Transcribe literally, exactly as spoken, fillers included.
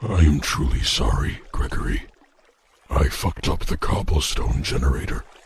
I am truly sorry, Gregory. I fucked up the cobblestone generator.